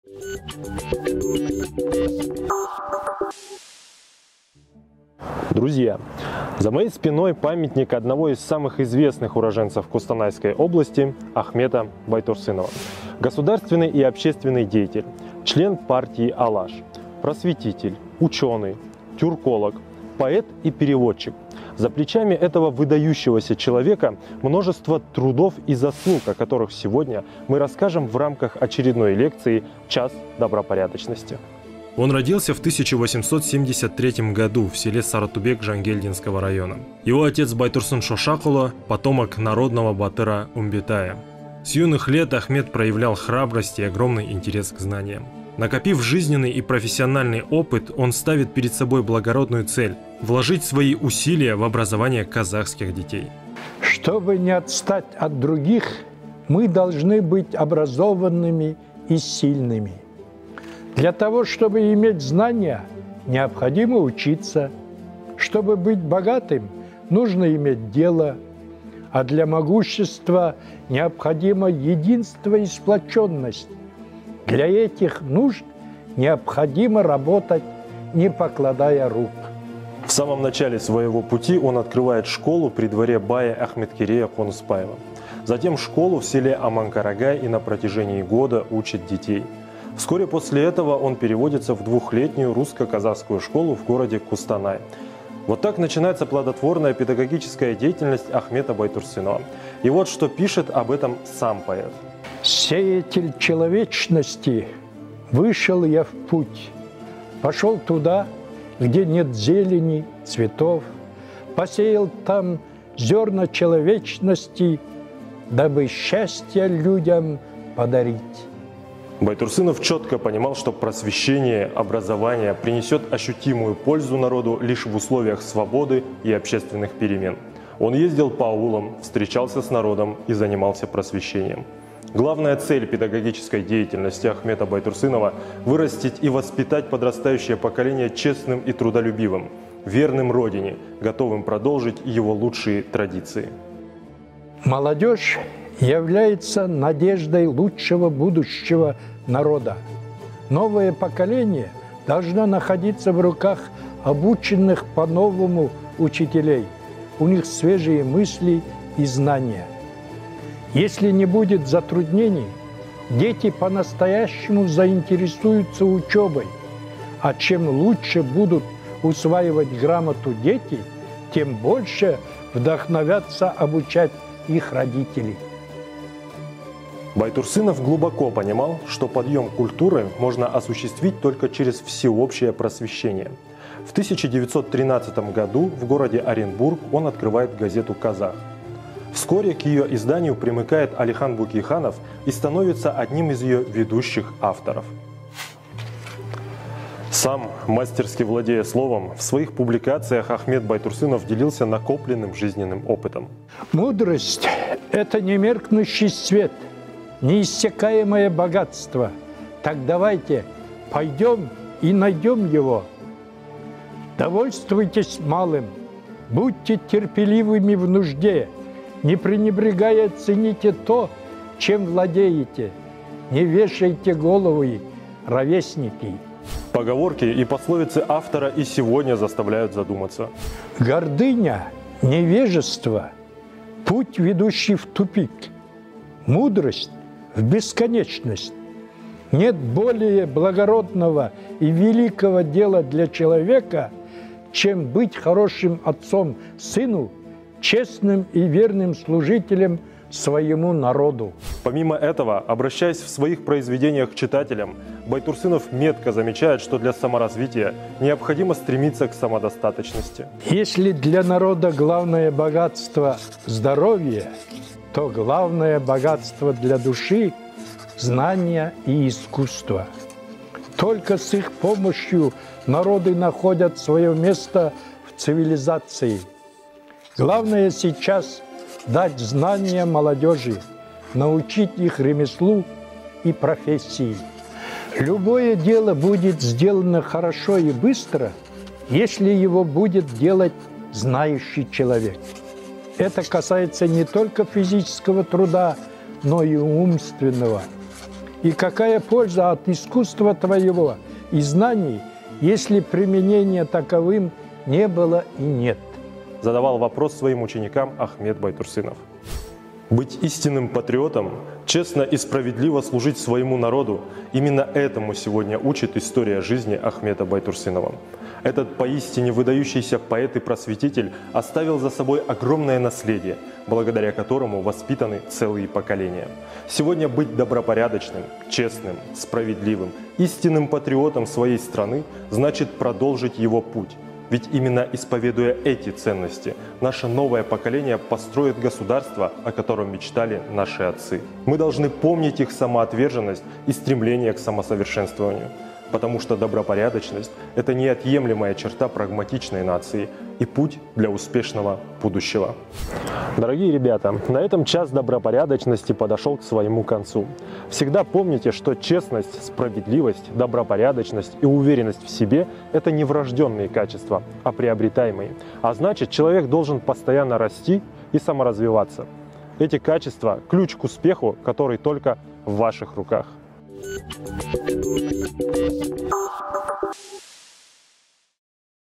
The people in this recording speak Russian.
Друзья, за моей спиной памятник одного из самых известных уроженцев Кустанайской области Ахмета Байтурсынова. Государственный и общественный деятель, член партии «Алаш», просветитель, ученый, тюрколог, поэт и переводчик. За плечами этого выдающегося человека множество трудов и заслуг, о которых сегодня мы расскажем в рамках очередной лекции «Час добропорядочности». Он родился в 1873 году в селе Саратубек Жангельдинского района. Его отец Байтурсын Шошакулы – потомок народного батыра Умбетая. С юных лет Ахмет проявлял храбрость и огромный интерес к знаниям. Накопив жизненный и профессиональный опыт, он ставит перед собой благородную цель – вложить свои усилия в образование казахских детей. Чтобы не отстать от других, мы должны быть образованными и сильными. Для того, чтобы иметь знания, необходимо учиться. Чтобы быть богатым, нужно иметь дело. А для могущества необходимо единство и сплоченность. Для этих нужд необходимо работать, не покладая рук. В самом начале своего пути он открывает школу при дворе бая Ахметкерея Конуспаева. Затем школу в селе Аманкарагай и на протяжении года учит детей. Вскоре после этого он переводится в двухлетнюю русско-казахскую школу в городе Кустанай. Вот так начинается плодотворная педагогическая деятельность Ахмета Байтурсынова. И вот что пишет об этом сам поэт. «Сеятель человечности, вышел я в путь, пошел туда, где нет зелени, цветов, посеял там зерна человечности, дабы счастье людям подарить». Байтурсынов четко понимал, что просвещение, образование принесет ощутимую пользу народу лишь в условиях свободы и общественных перемен. Он ездил по аулам, встречался с народом и занимался просвещением. Главная цель педагогической деятельности Ахмета Байтурсынова – вырастить и воспитать подрастающее поколение честным и трудолюбивым, верным родине, готовым продолжить его лучшие традиции. Молодежь является надеждой лучшего будущего народа. Новое поколение должно находиться в руках обученных по-новому учителей. У них свежие мысли и знания. Если не будет затруднений, дети по-настоящему заинтересуются учебой. А чем лучше будут усваивать грамоту дети, тем больше вдохновятся обучать их родители. Байтурсынов глубоко понимал, что подъем культуры можно осуществить только через всеобщее просвещение. В 1913 году в городе Оренбург он открывает газету «Казах». Вскоре к ее изданию примыкает Алихан Букейханов и становится одним из ее ведущих авторов. Сам, мастерски владея словом, в своих публикациях Ахмет Байтурсынов делился накопленным жизненным опытом. Мудрость – это немеркнущий свет, неиссякаемое богатство. Так давайте пойдем и найдем его. Довольствуйтесь малым, будьте терпеливыми в нужде, не пренебрегая цените то, чем владеете, не вешайте головы, ровесники. Поговорки и пословицы автора и сегодня заставляют задуматься. Гордыня, невежество – путь, ведущий в тупик. Мудрость – в бесконечность. Нет более благородного и великого дела для человека, чем быть хорошим отцом сыну, честным и верным служителем своему народу. Помимо этого, обращаясь в своих произведениях к читателям, Байтурсынов метко замечает, что для саморазвития необходимо стремиться к самодостаточности. Если для народа главное богатство – здоровье, то главное богатство для души – знания и искусство. Только с их помощью народы находят свое место в цивилизации. Главное сейчас – дать знания молодежи, научить их ремеслу и профессии. Любое дело будет сделано хорошо и быстро, если его будет делать знающий человек. Это касается не только физического труда, но и умственного. И какая польза от искусства твоего и знаний, если применения таковым не было и нет? Задавал вопрос своим ученикам Ахмет Байтурсынов. Быть истинным патриотом, честно и справедливо служить своему народу – именно этому сегодня учит история жизни Ахмета Байтурсынова. Этот поистине выдающийся поэт и просветитель оставил за собой огромное наследие, благодаря которому воспитаны целые поколения. Сегодня быть добропорядочным, честным, справедливым, истинным патриотом своей страны значит продолжить его путь. Ведь именно исповедуя эти ценности, наше новое поколение построит государство, о котором мечтали наши отцы. Мы должны помнить их самоотверженность и стремление к самосовершенствованию, потому что добропорядочность – это неотъемлемая черта прагматичной нации и путь для успешного будущего. Дорогие ребята, на этом час добропорядочности подошел к своему концу. Всегда помните, что честность, справедливость, добропорядочность и уверенность в себе – это не врожденные качества, а приобретаемые. А значит, человек должен постоянно расти и саморазвиваться. Эти качества – ключ к успеху, который только в ваших руках.